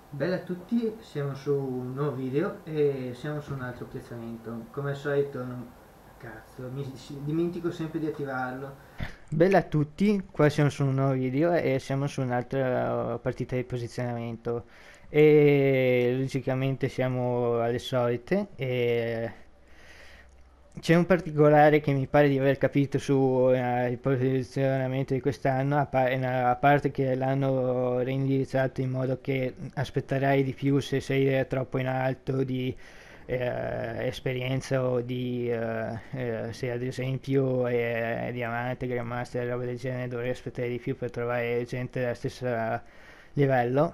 Bella a tutti, siamo su un nuovo video e siamo su un altro piazzamento. Come al solito, cazzo, dimentico sempre di attivarlo. Bella a tutti, qua siamo su un nuovo video e siamo su un'altra partita di posizionamento. E logicamente siamo alle solite e c'è un particolare che mi pare di aver capito su il posizionamento di quest'anno, a parte che l'hanno reindirizzato in modo che aspetterai di più se sei troppo in alto di esperienza o di se ad esempio è diamante, grandmaster, roba del genere, dovrei aspettare di più per trovare gente dello stesso livello.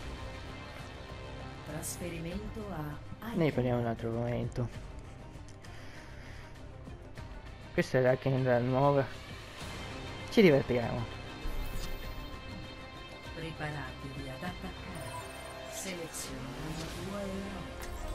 Trasferimento a Ne item. parliamo un altro momento. Questa è la Kendall nuova. Ci divertiamo. Preparatevi ad attaccare. Seleziona il tuo eroe.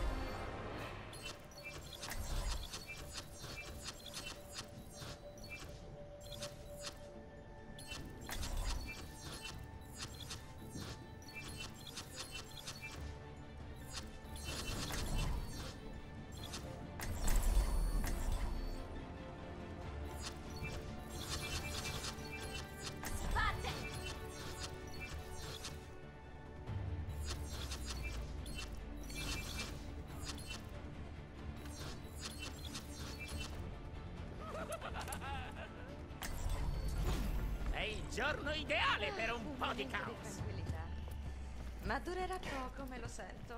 È il giorno ideale per un po' di caos. Tranquillità. Ma durerà poco, me lo sento.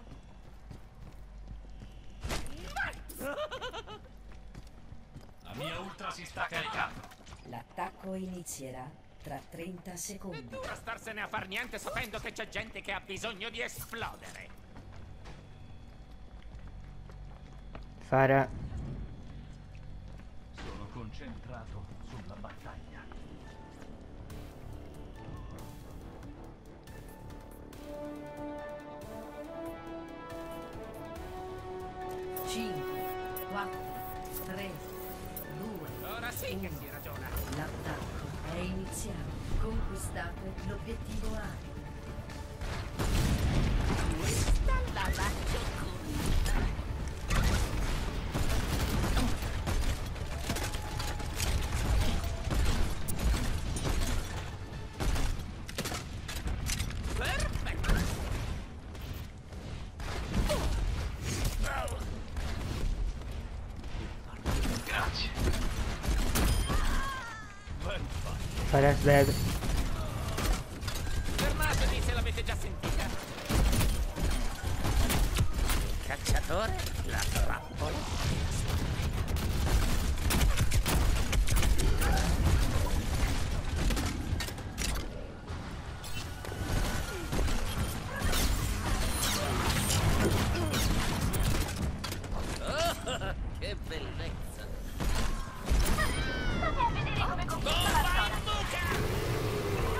La mia ultra si sta caricando. L'attacco inizierà tra 30 È secondi. dura starsene a far niente sapendo che c'è gente che ha bisogno di esplodere. Farah. Sono concentrato sulla battaglia. Cinque, 4, 3, 2. Ora sì che si ragiona. L'attacco è iniziato. Conquistate l'obiettivo A. Questa la faccio con. Perfetto. Grazie. Ben fatto. Farah's dead. Fermatevi se l'avete già sentita. Il cacciatore, la trappola. Oh, che bellezza! State a vedere come conquisto la Bomba in zona. buca!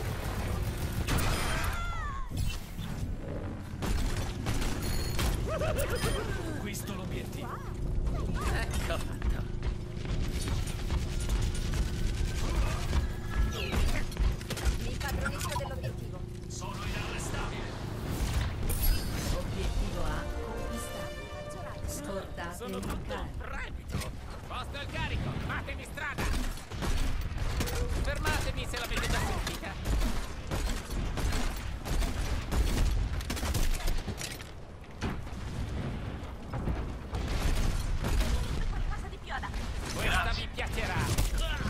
Conquisto l'obiettivo. Ecco fatto. Mi padronisco dell'obiettivo. Sono inarrestabile. Obiettivo A conquistato. Scortate Sono il tutto un carico. fremito. Posto al carico, fatemi strada! Fermatevi se l'avete già sentita. Qualcosa di più adatto. Questa vi piacerà.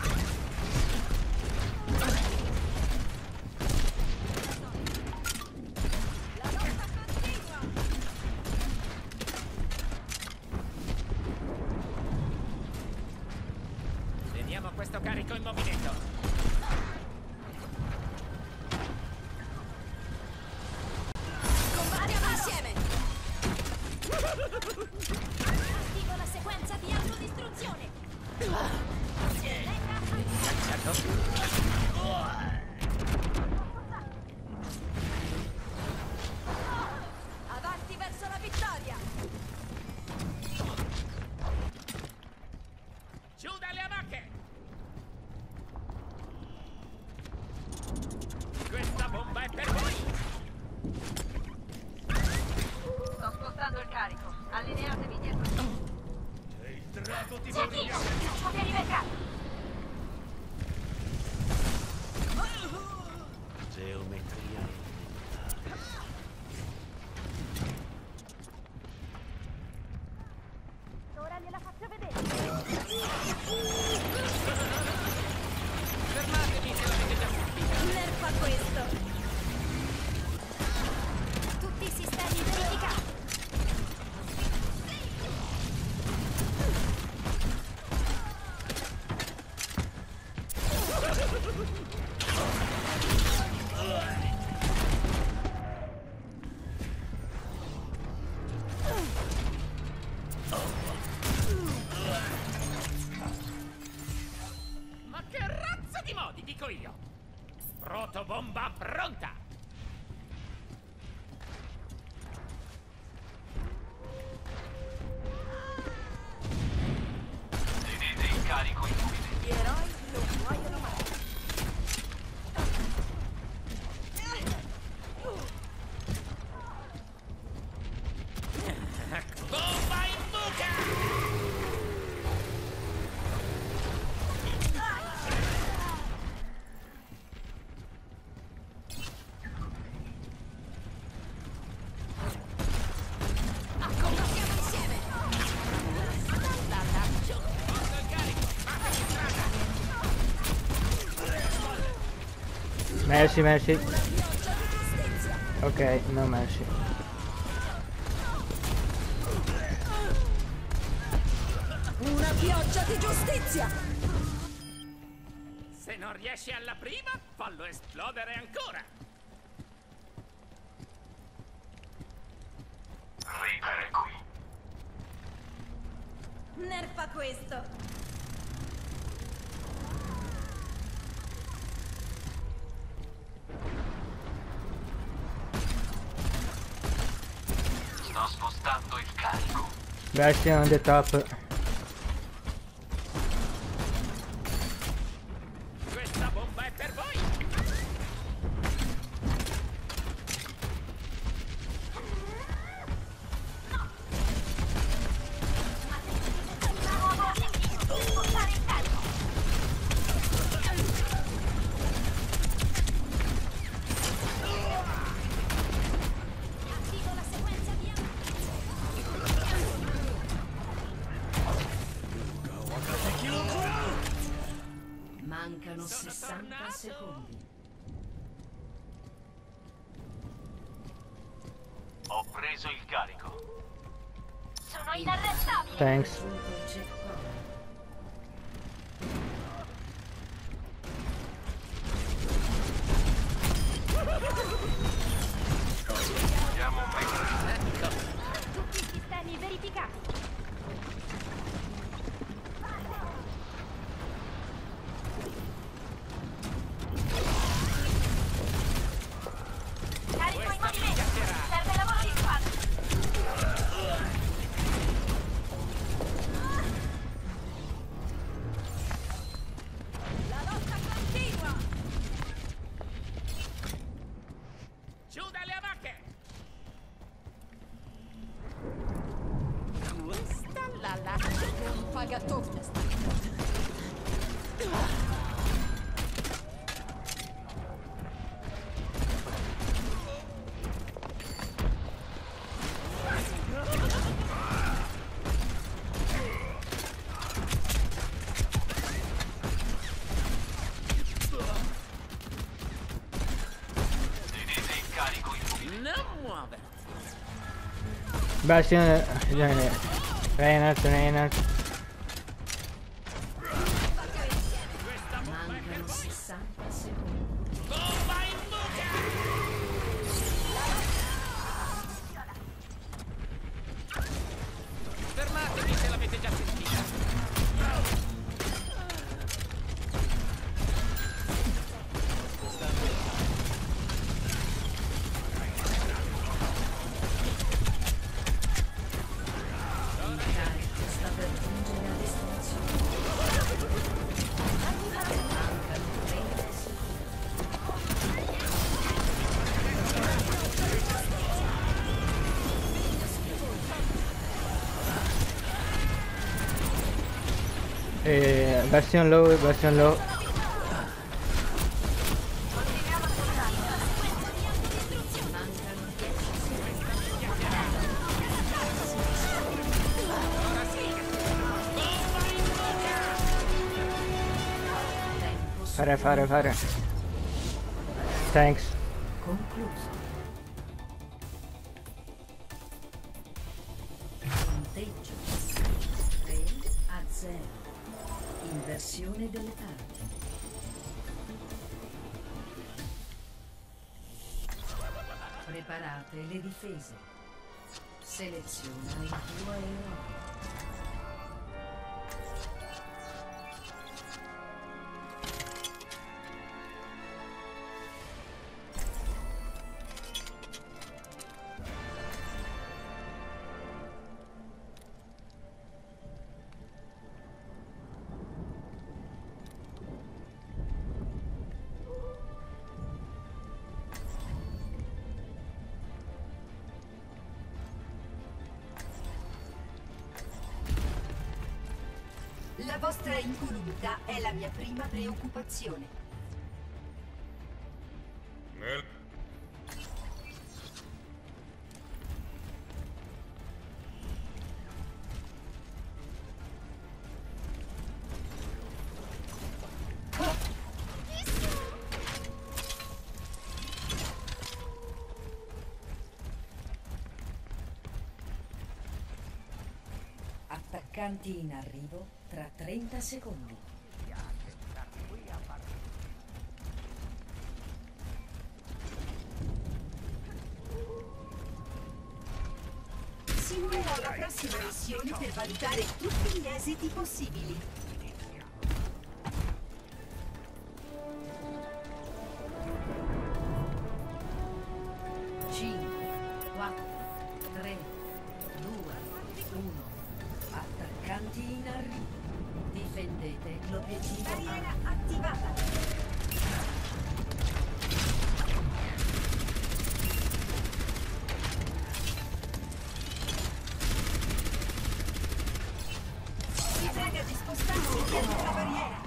La lotta continua. Vediamo questo carico in movimento. Combattiamo insieme. Attivo la sequenza di autodistruzione. Cacciatore. Avanti verso la vittoria. Giù dalle amacche! Merci, merci. Ok, no merci. Una pioggia di giustizia! Se non riesci alla prima, fallo esplodere ancora. Reaper è qui. Nerfa questo! Sto spostando il carico. Bastion on the top. Questa bomba è per voi. Mancano 60 secondi. Ho preso il carico. Sono inarrestabile! Thanks. Raggiunto il checkpoint. Abbiamo un mezzo. Tutti i sistemi verificati! Carico in movimento! Serve lavoro di squadra! La lotta continua! Giù dalle amacche. Questa la lascio con pagatone sta. Tenete il carico in movimento. Non muoverti. Bastion. Reynolds. Mancano 60 secondi. Bomba in buca. Fermatevi se l'avete già sentita. Il carico sta per giungere a destinazione. Mancano 30 secondi. Bastion low, Bastion low. Mancano 10 secondi. Tempo Fare. Thanks. concluso. Conteggio 3-0. Inversione delle parti. Preparate le difese. Seleziona il tuo eroe. La vostra incolumità è la mia prima preoccupazione. Attaccanti in arrivo tra 30 secondi. Simulerò la prossima missione per valutare tutti gli esiti possibili. Attaccanti in arrivo. Difendete l'obiettivo A. Barriera attivata. Si prega di spostarsi dietro la barriera.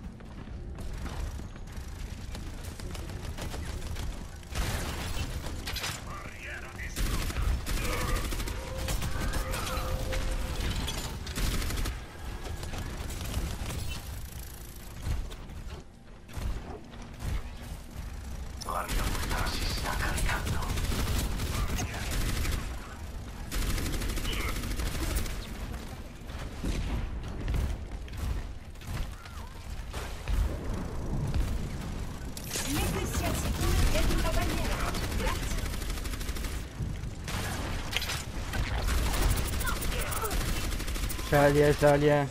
Mettersi al sicuro dietro la barriera. Grazie. Scioglie.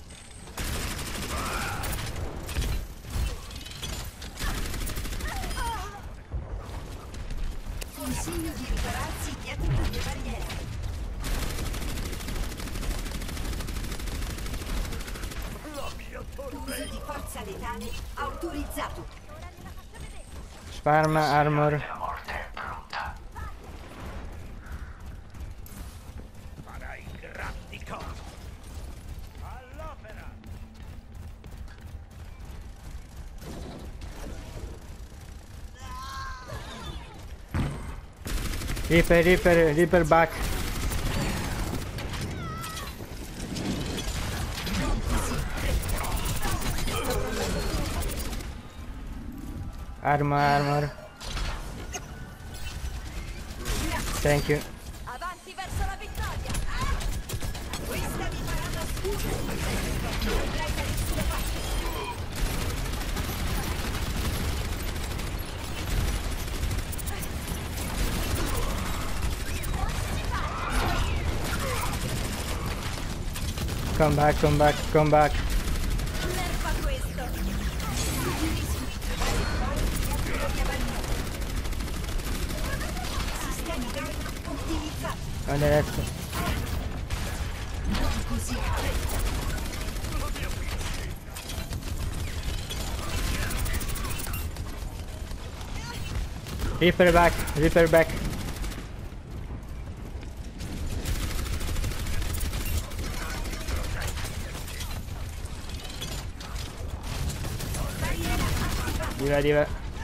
Consiglio di ripararsi dietro le barriere. Uso di forza letale autorizzato. Sparma armor. Farai grandi cose. All'opera. Reaper back. Armor. Thank you. Avanti verso la vittoria! Questa vi farà da scudo. Potrai da nessuna parte. Come back. Nerfa questo. Sistemi ottimizzati. Adesso. Così. Reaper back. Diva.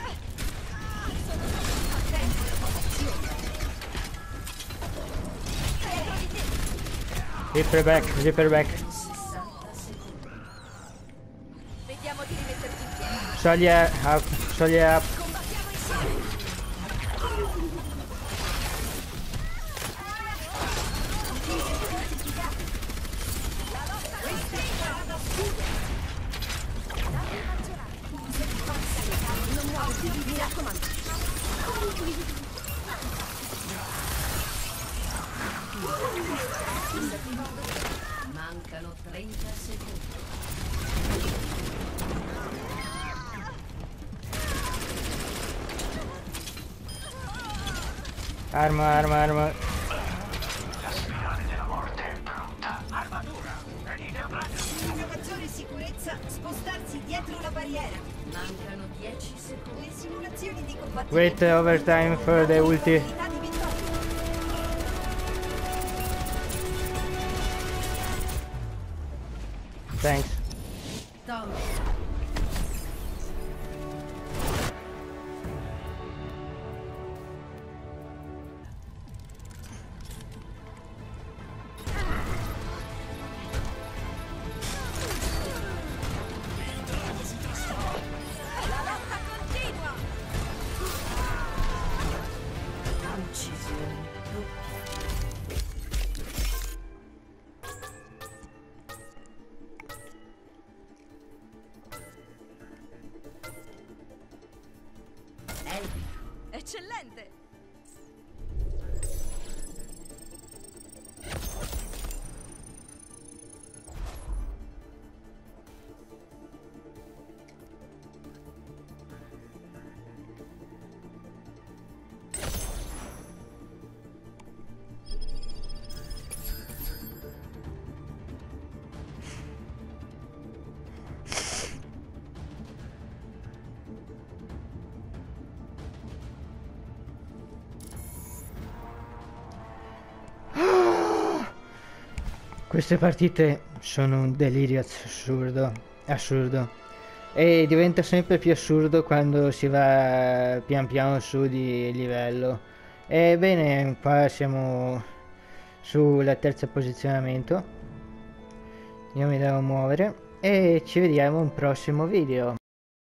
Reaper back. 60 secondi. Vediamo di rimetterti in piedi. Scioglie up. Combattiamo insieme! Mi raccomando. Mancano 30 secondi. Arma. Per una maggiore sicurezza, spostarsi dietro la barriera. Mancano 10 secondi. Le simulazioni di combattimento. Wait overtime for the ulti. Probabilità di vittoria. Thanks. Tom. La lotta continua! Uccisione doppia. divertente. Queste partite sono un delirio assurdo, e diventa sempre più assurdo quando si va pian piano su di livello. Ebbene, qua siamo sulla terza posizionamento, io mi devo muovere e ci vediamo in un prossimo video.